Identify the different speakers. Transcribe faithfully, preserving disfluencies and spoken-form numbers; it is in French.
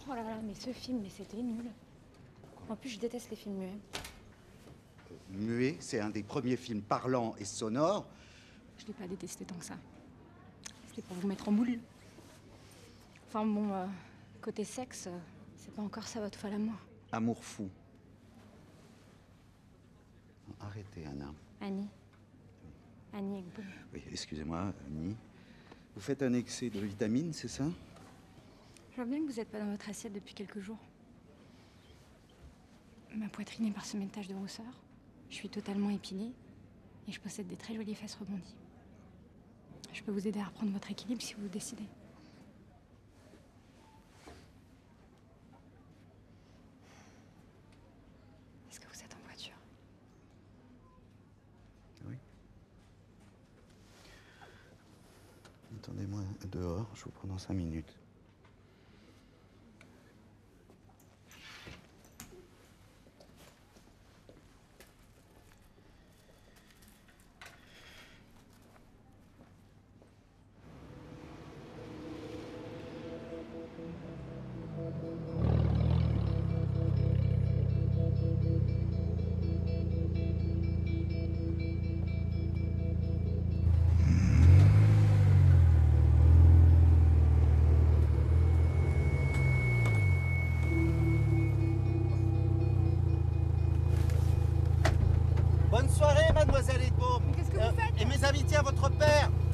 Speaker 1: Oh là là, mais ce film, mais c'était nul. En plus, je déteste les films muets.
Speaker 2: Euh, Muet, c'est un des premiers films parlants et sonores.
Speaker 1: Je l'ai pas détesté tant que ça. C'était pour vous mettre en moule. Enfin bon, euh, côté sexe, euh, c'est pas encore ça votre folle à moi.
Speaker 2: Amour fou. Arrêtez, Anna.
Speaker 1: Annie. Annie Egbo.
Speaker 2: Oui, excusez-moi, Annie. Vous faites un excès de vitamines, c'est ça?
Speaker 1: Je vois bien que vous êtes pas dans votre assiette depuis quelques jours. Ma poitrine est parsemée de taches de rousseur. Je suis totalement épilée. Et je possède des très jolies fesses rebondies. Je peux vous aider à reprendre votre équilibre si vous le décidez. Est-ce que vous êtes en voiture?
Speaker 2: Oui. Attendez-moi dehors, je vous prends dans cinq minutes.
Speaker 3: Bonne soirée, mademoiselle Edbaum.
Speaker 1: Mais qu'est-ce que vous faites?
Speaker 3: Et mes amitiés à votre père.